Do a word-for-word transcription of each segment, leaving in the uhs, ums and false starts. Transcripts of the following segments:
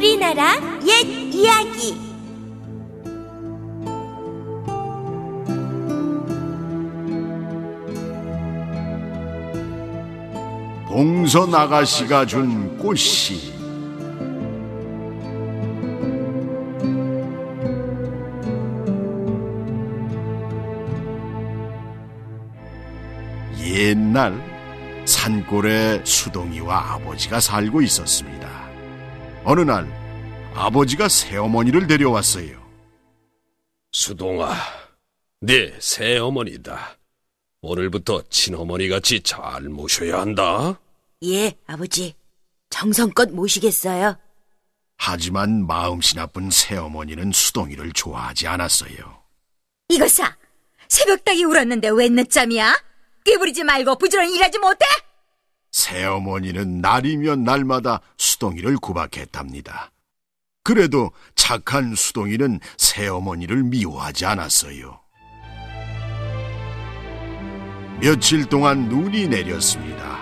우리나라 옛 이야기. 봉선 아가씨가 준 꽃씨. 옛날 산골에 수동이와 아버지가 살고 있었습니다. 어느 날 아버지가 새어머니를 데려왔어요. 수동아, 네 새어머니다. 오늘부터 친어머니같이 잘 모셔야 한다. 예, 아버지. 정성껏 모시겠어요. 하지만 마음씨 나쁜 새어머니는 수동이를 좋아하지 않았어요. 이것아, 새벽닭이 울었는데 왜 늦잠이야? 끼부리지 말고 부지런히 일하지 못해? 새어머니는 날이면 날마다 수동이를 구박했답니다. 그래도 착한 수동이는 새어머니를 미워하지 않았어요. 며칠 동안 눈이 내렸습니다.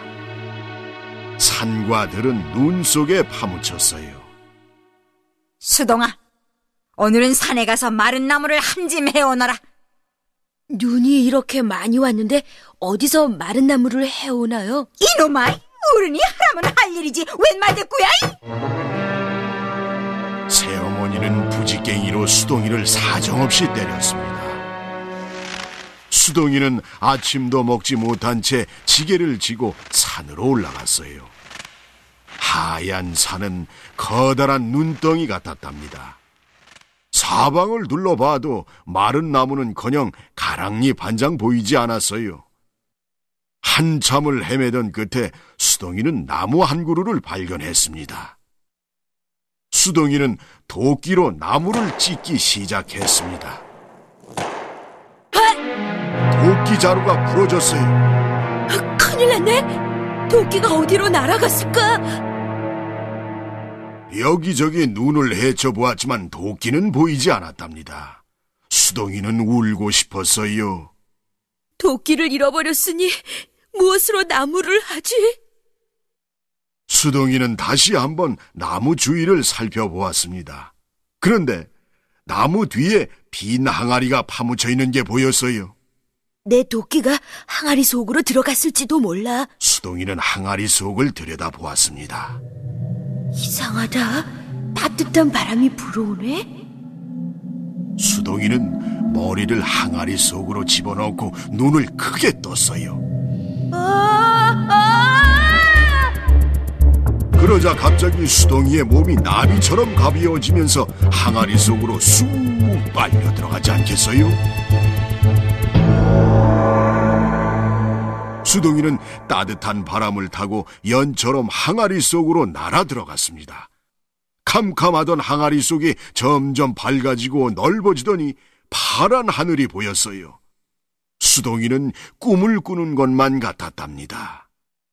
산과 들은 눈 속에 파묻혔어요. 수동아, 오늘은 산에 가서 마른 나무를 한 짐 해오너라. 눈이 이렇게 많이 왔는데 어디서 마른 나무를 해오나요? 이놈아, 어른이 하라면 할 일이지 웬 말대꾸야? 새어머니는 부지깽이로 수동이를 사정없이 때렸습니다. 수동이는 아침도 먹지 못한 채 지게를 지고 산으로 올라갔어요. 하얀 산은 커다란 눈덩이 같았답니다. 사방을 둘러봐도 마른 나무는커녕 가랑잎 한 장 보이지 않았어요. 한참을 헤매던 끝에 수동이는 나무 한 그루를 발견했습니다. 수동이는 도끼로 나무를 찢기 시작했습니다. 도끼 자루가 부러졌어요. 아, 큰일 났네. 도끼가 어디로 날아갔을까? 여기저기 눈을 헤쳐보았지만 도끼는 보이지 않았답니다. 수동이는 울고 싶었어요. 도끼를 잃어버렸으니 무엇으로 나무를 하지? 수동이는 다시 한번 나무 주위를 살펴보았습니다. 그런데 나무 뒤에 빈 항아리가 파묻혀 있는 게 보였어요. 내 도끼가 항아리 속으로 들어갔을지도 몰라. 수동이는 항아리 속을 들여다보았습니다. 이상하다. 따뜻한 바람이 불어오네. 수동이는 머리를 항아리 속으로 집어넣고 눈을 크게 떴어요. 아, 아! 그러자 갑자기 수동이의 몸이 나비처럼 가벼워지면서 항아리 속으로 쑥 빨려 들어가지 않겠어요? 수동이는 따뜻한 바람을 타고 연처럼 항아리 속으로 날아 들어갔습니다. 캄캄하던 항아리 속이 점점 밝아지고 넓어지더니 파란 하늘이 보였어요. 수동이는 꿈을 꾸는 것만 같았답니다.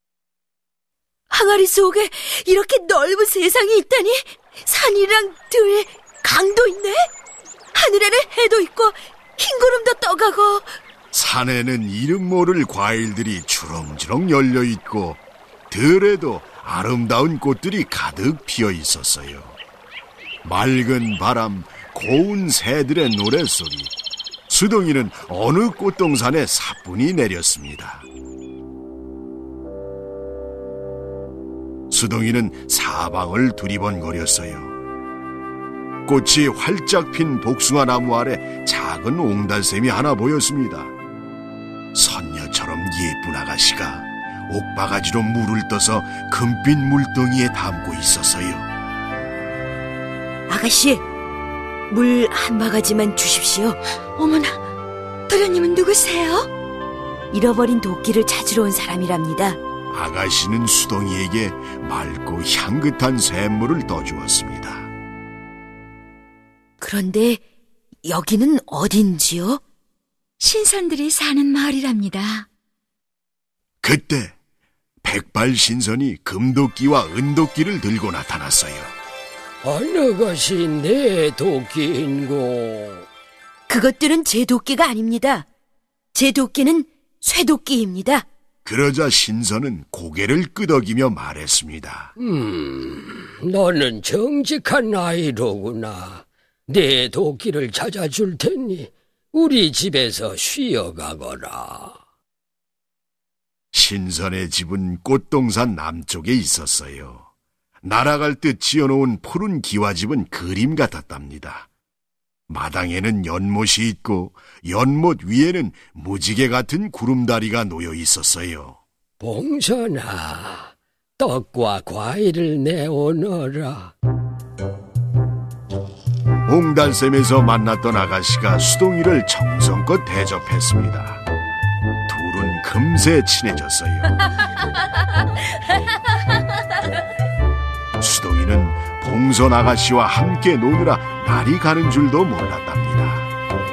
항아리 속에 이렇게 넓은 세상이 있다니. 산이랑 들, 강도 있네. 하늘에는 해도 있고 흰 구름도 떠가고. 산에는 이름 모를 과일들이 주렁주렁 열려있고 들에도 아름다운 꽃들이 가득 피어 있었어요. 맑은 바람, 고운 새들의 노랫소리, 수동이는 어느 꽃동산에 사뿐히 내렸습니다. 수동이는 사방을 두리번거렸어요. 꽃이 활짝 핀 복숭아 나무 아래 작은 옹달샘이 하나 보였습니다. 선녀처럼 예쁜 아가씨가 옥바가지로 물을 떠서 금빛 물동이에 담고 있었어요. 아가씨, 물 한 바가지만 주십시오. 어머나, 도련님은 누구세요? 잃어버린 도끼를 찾으러 온 사람이랍니다. 아가씨는 수동이에게 맑고 향긋한 샘물을 떠주었습니다. 그런데 여기는 어딘지요? 신선들이 사는 마을이랍니다. 그때 백발신선이 금도끼와 은도끼를 들고 나타났어요. 아가씨, 내 도끼인고. 그것들은 제 도끼가 아닙니다. 제 도끼는 쇠도끼입니다. 그러자 신선은 고개를 끄덕이며 말했습니다. 음, 너는 정직한 아이로구나. 내 도끼를 찾아줄 테니 우리 집에서 쉬어가거라. 신선의 집은 꽃동산 남쪽에 있었어요. 날아갈 듯 지어놓은 푸른 기와집은 그림 같았답니다. 마당에는 연못이 있고 연못 위에는 무지개 같은 구름다리가 놓여 있었어요. 봉선아, 떡과 과일을 내오너라. 옹달샘에서 만났던 아가씨가 수동이를 정성껏 대접했습니다. 둘은 금세 친해졌어요. 수동이는 봉선 아가씨와 함께 노느라 날이 가는 줄도 몰랐답니다.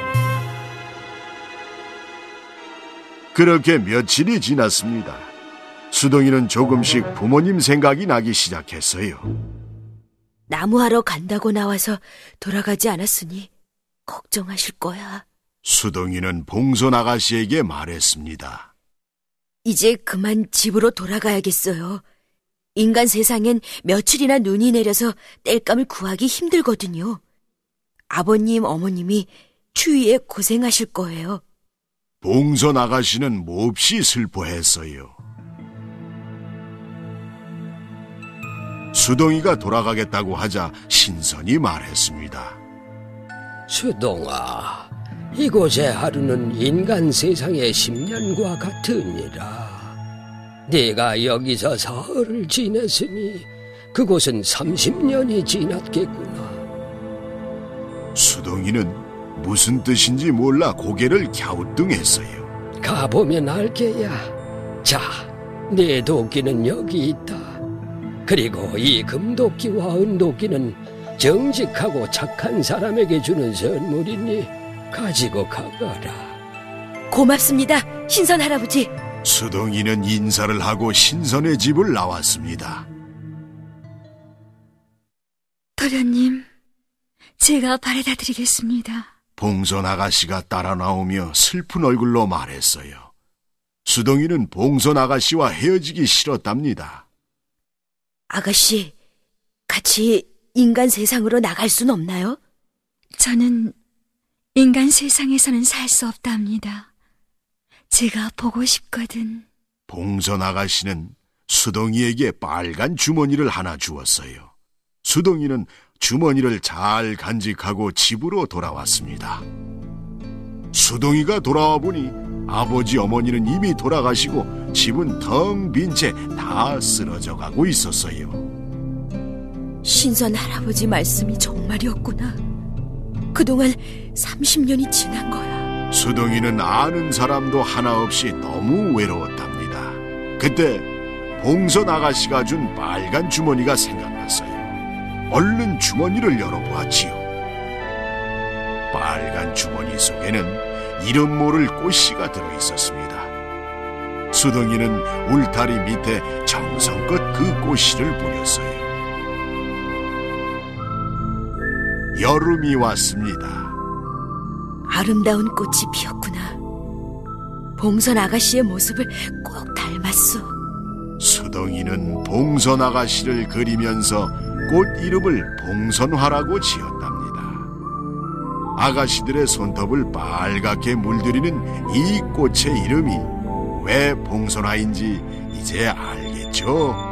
그렇게 며칠이 지났습니다. 수동이는 조금씩 부모님 생각이 나기 시작했어요. 나무하러 간다고 나와서 돌아가지 않았으니 걱정하실 거야. 수동이는 봉선 아가씨에게 말했습니다. 이제 그만 집으로 돌아가야겠어요. 인간 세상엔 며칠이나 눈이 내려서 땔감을 구하기 힘들거든요. 아버님, 어머님이 추위에 고생하실 거예요. 봉선 아가씨는 몹시 슬퍼했어요. 수동이가 돌아가겠다고 하자 신선이 말했습니다. 수동아, 이곳의 하루는 인간 세상의 십 년과 같으니라. 네가 여기서 사흘을 지냈으니 그곳은 삼십 년이 지났겠구나. 수동이는 무슨 뜻인지 몰라 고개를 갸우뚱했어요. 가보면 알게야. 자, 내 도끼는 여기 있다. 그리고 이 금도끼와 은도끼는 정직하고 착한 사람에게 주는 선물이니 가지고 가거라. 고맙습니다, 신선 할아버지. 수동이는 인사를 하고 신선의 집을 나왔습니다. 도련님, 제가 바래다 드리겠습니다. 봉선 아가씨가 따라 나오며 슬픈 얼굴로 말했어요. 수동이는 봉선 아가씨와 헤어지기 싫었답니다. 아가씨, 같이 인간 세상으로 나갈 순 없나요? 저는 인간 세상에서는 살 수 없답니다. 제가 보고 싶거든. 봉선 아가씨는 수동이에게 빨간 주머니를 하나 주었어요. 수동이는 주머니를 잘 간직하고 집으로 돌아왔습니다. 수동이가 돌아와 보니 아버지 어머니는 이미 돌아가시고 집은 텅 빈 채 다 쓰러져 가고 있었어요. 신선 할아버지 말씀이 정말이었구나. 그동안 삼십 년이 지난 거야. 수동이는 아는 사람도 하나 없이 너무 외로웠답니다. 그때 봉선 아가씨가 준 빨간 주머니가 생각났어요. 얼른 주머니를 열어보았지요. 빨간 주머니 속에는 이름 모를 꽃씨가 들어있었습니다. 수동이는 울타리 밑에 정성껏 그 꽃씨를 뿌렸어요. 여름이 왔습니다. 아름다운 꽃이 피었구나. 봉선 아가씨의 모습을 꼭 닮았어. 수동이는 봉선 아가씨를 그리면서 꽃 이름을 봉선화라고 지었답니다. 아가씨들의 손톱을 빨갛게 물들이는 이 꽃의 이름이 왜 봉선화인지 이제 알겠죠?